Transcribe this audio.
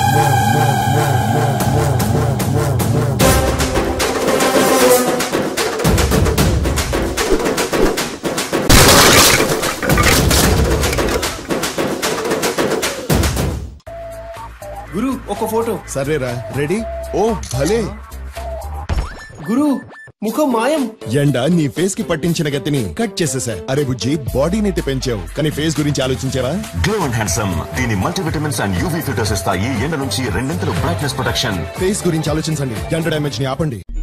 గురు ఒక ఫోటో. సరేరా, రెడీ? ఓ భలే గురు, ముఖం మాయం. ఎండ నీ ఫేస్ కి పట్టించిన గతిని కట్ చేసేసా. అరే బుజ్జి, బాడీని అయితే పెంచావు కానీ ఫేస్ గురించి ఆలోచించావా? గ్లో అండ్ హ్యాండ్సమ్ దీని మల్టీవిటమిన్స్ అండ్ యూవీ ఫిల్టర్స్ ఇస్తాయి. ఎండ నుంచి రెండింతలు బ్రైట్నెస్ ప్రొటెక్షన్. ఫేస్ గురించి ఆలోచించండి. ఎండ డ్యామేజ్ ని ఆపండి.